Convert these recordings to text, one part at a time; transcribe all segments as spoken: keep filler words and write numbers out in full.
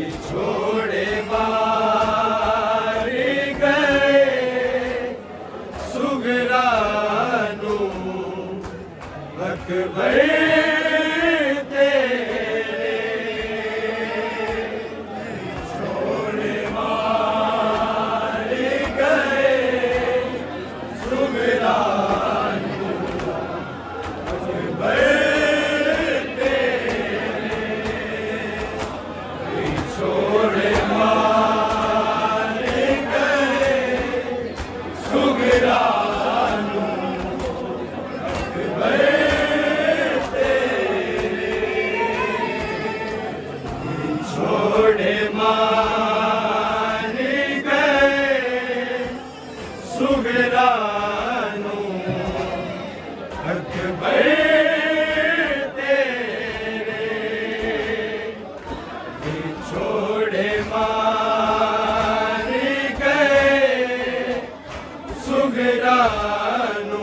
छोड़े मारी गए सुगरानू अकबर तेरे छोड़े मारी गए सुगरानू अकबर छोड़े मारे गए सुगरानू अकबर तेरे छोड़े मारे गए सुगरानू अकबर छोड़े मारे गए सुगरानू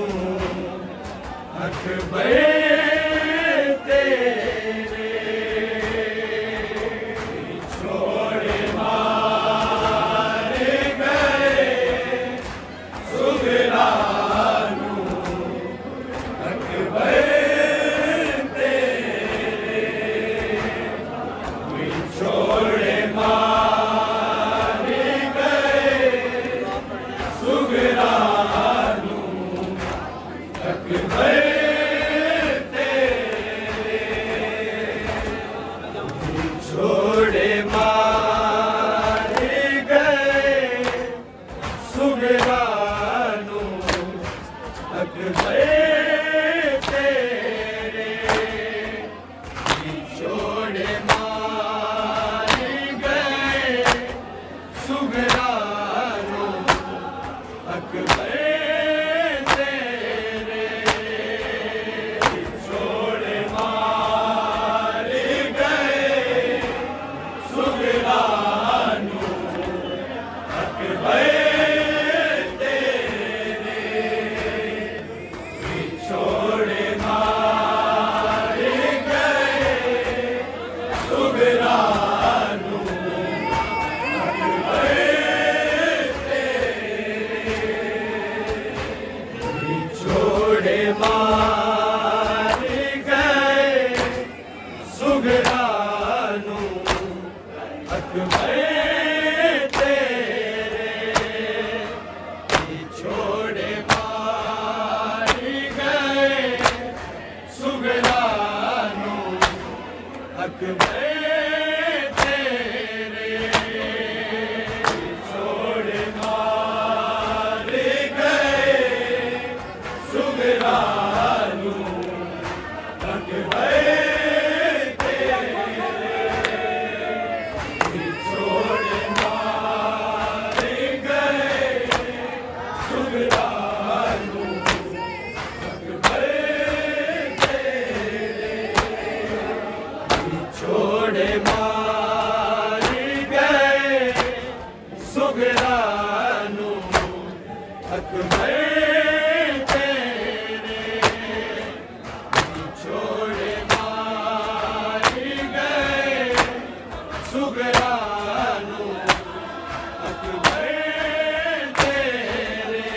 अकबर तेरे छोड़े मारे गए सुगरानू अकबर छोड़े मारे गए सुगरानू अकबर तेरे छोड़े मारे गए सुगरानू अकबर तेरे छोड़े सुगरानू अकबर तेरे छोड़े मारे गए सुगरानू अकबर तेरे छोड़े मारे गए सुगरानू छोड़े मारे गए सुगरानू अकबर तेरे छोड़े मारे गए सुगरानू अकबर तेरे छोड़े मारे गए सुगरानू अकबर तेरे छोड़े मारे गए सुगरानू अकबर तेरे छोड़े मारे गए सुगरानू अकबर छोड़े मारे गए सुगरानू अकबर तेरे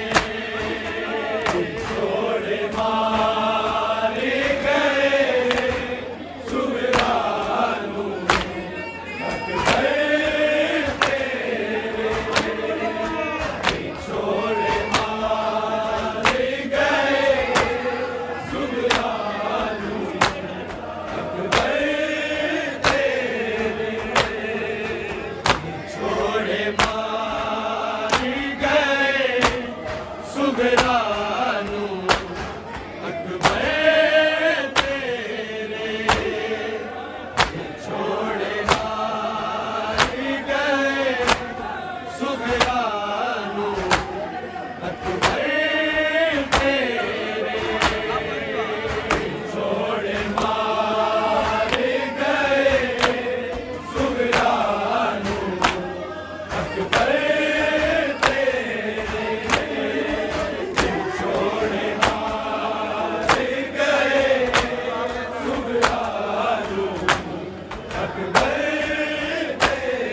छोड़े मारे गए सुगरानू अकबर तेरे छोड़े मारे गए सुगरानू अकबर तेरे छोड़े मारे गए सुगरानू अकबर तेरे छोड़े मारे गए सुगरानू अकबर तेरे छोड़े मारे गए सुगरानू अकबर तेरे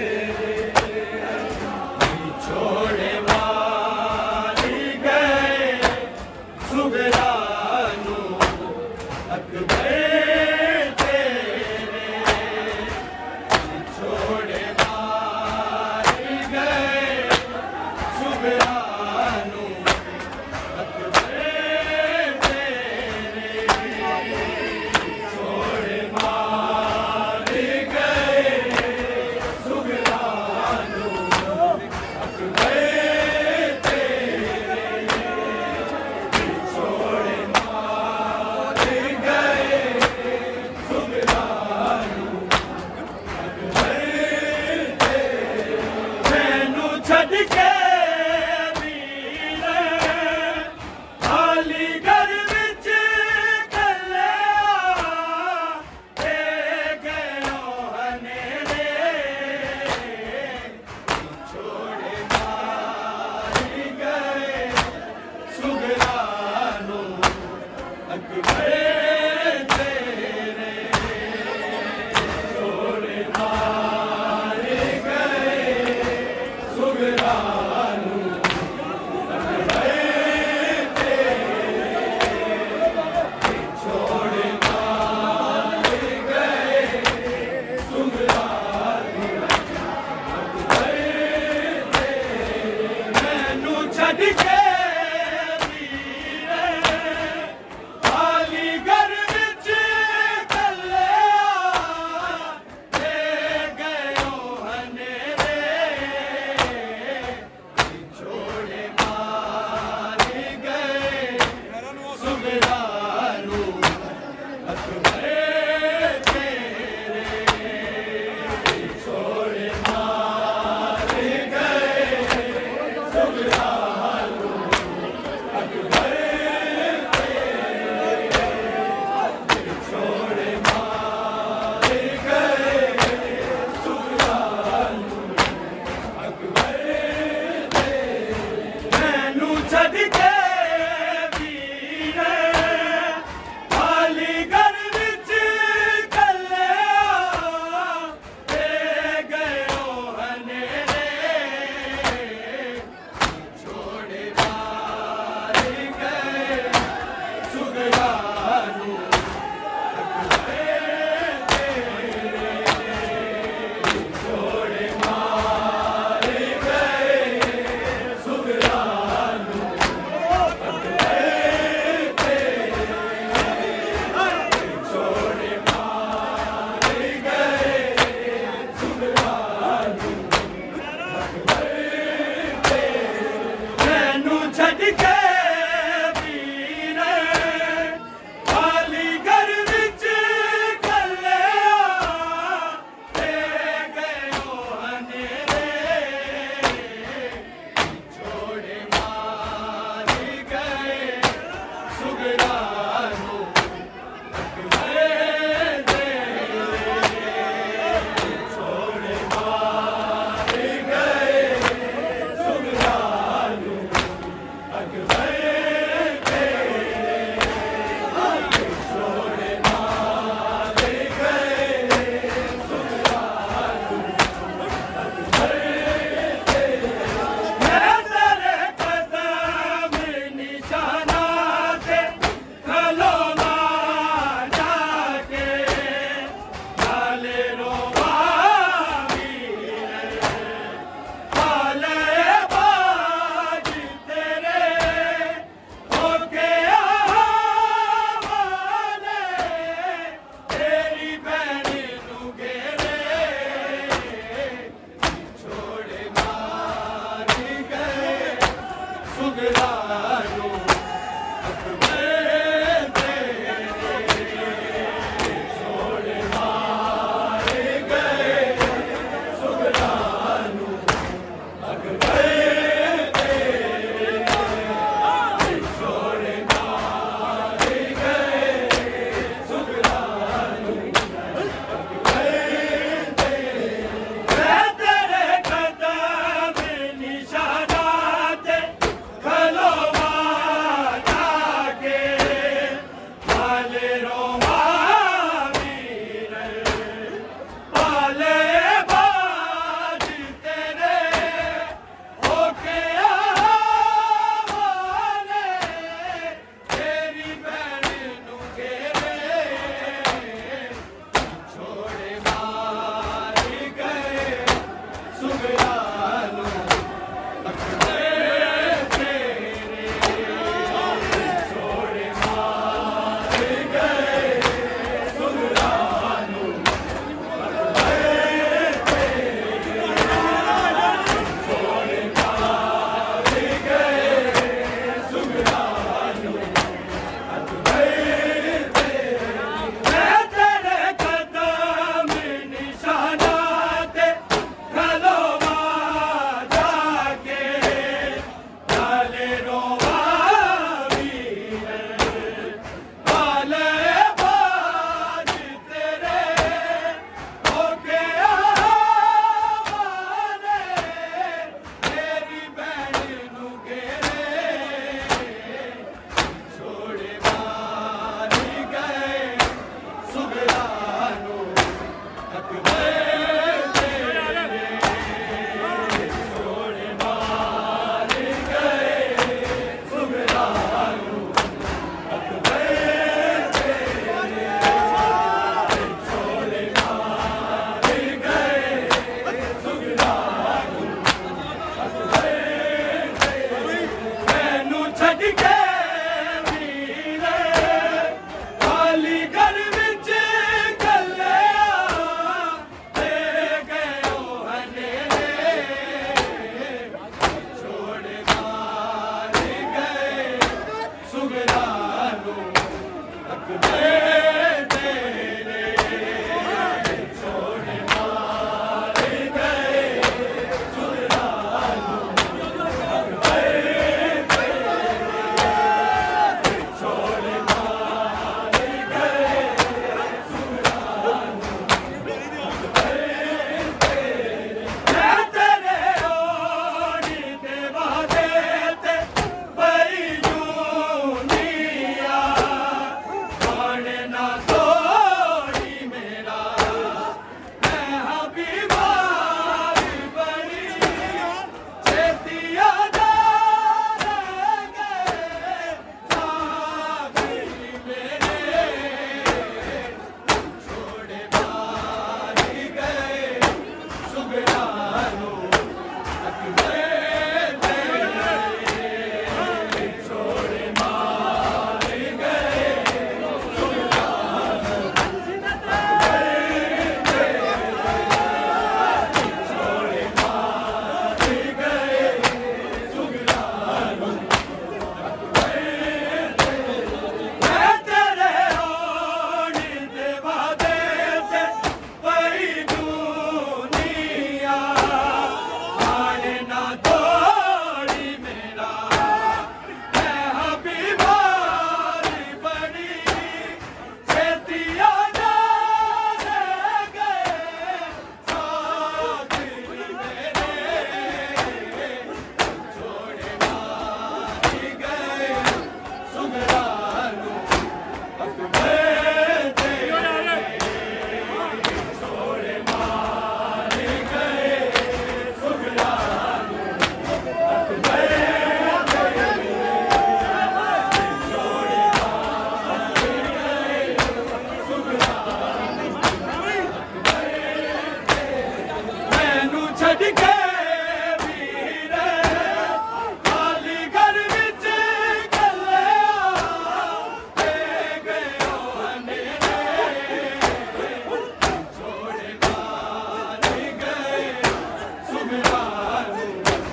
छड़ के वीरे खाली घर विच कल्लिया ते गयो हनेरे छोड़ मार गए सुगरानू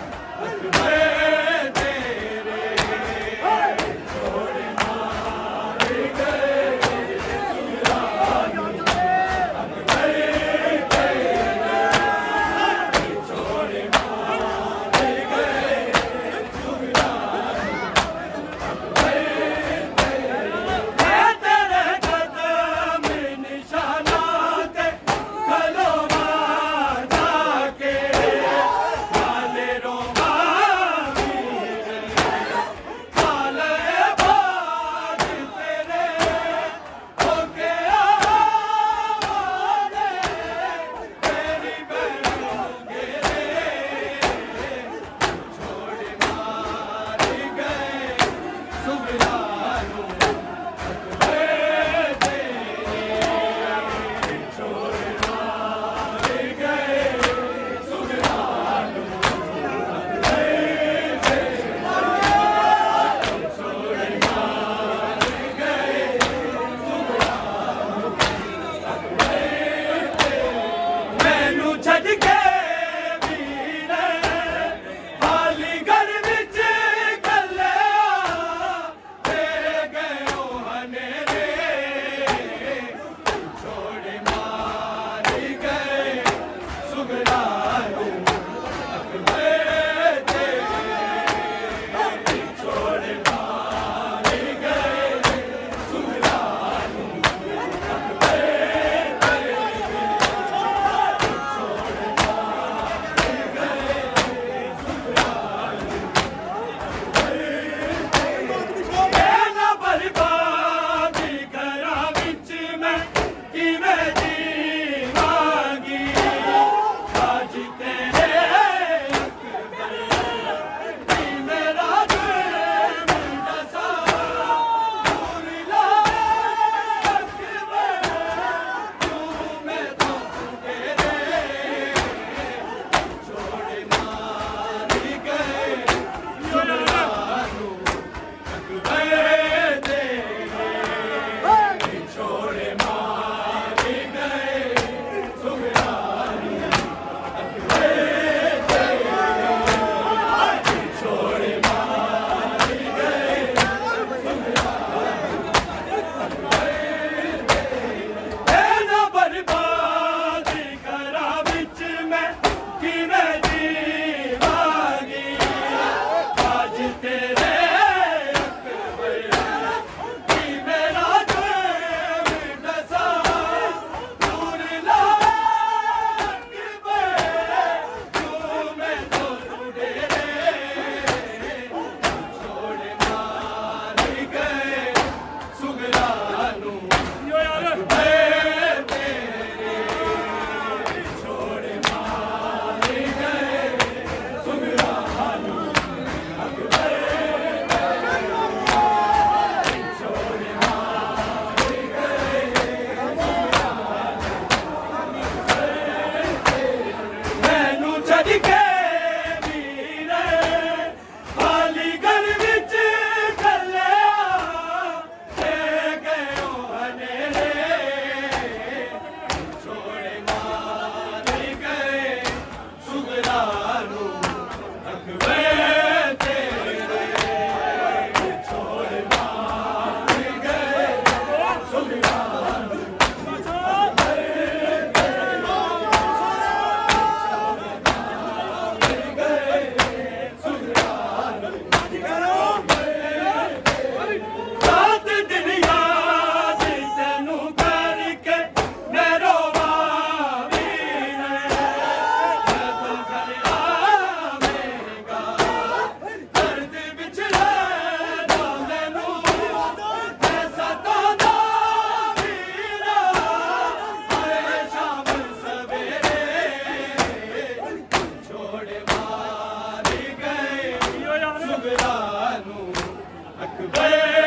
अकबर तेरे छोड़ मार गए सुगरानू अकबर तेरे छोड़ मार गए सुगरानू मैं तेरे कदम निशानात खलोवा जाके काले रोमा वीरे काले बाज तेरे होके आवाज़े तेरी बनोगे रे छोड़ मार गए सुगरानू अकबर तेरे छोड़ मार गए सुगरानू अकबर तेरे छोड़ मार गए सुगरानू मैनू छड़ के वीरे खाली घर विच कल्लिया ते गयो हनेरे छोड़ मार गए सुगरानू अकबर तेरे छोड़ मार गए सुगरानू ना बर्बादी करा विच मैं किवें जीवांगी आज तेरे अकबर की मेरा दिल दसा दूर लाए अकबर तू मैं तो तेरे छोड़ मार गए सुगरानू अकबर तेरे छोड़ मार गए सुगरानू अकबर तेरे छोड़ मार गए सुगरानू ना बर्बादी करा विच मैं किवें जीवांगी आज तेरे अकबर की मेरा दिल दसा दूर लाए अकबर तू मैं तो तेरे छोड़ मार गए सुगरानू अकबर तेरे छोड़ मार गए सुगरानू अकबर छोड़ मार गए मैनू छड़ के वीरे खाली घर विच कल्लिया ते गयो हनेरे छोड़ मार गए सुगरानू अकबर तेरे छोड़ मार गए सुगरानू रात दिन याद तेनू करके मैं रोवा वीरे जदों घर आवेगा दर्द विच रहना मैनू ऐसा तांदा वीरा आए शाम सवेरे छोड़ मार गए सुगरानू अकबर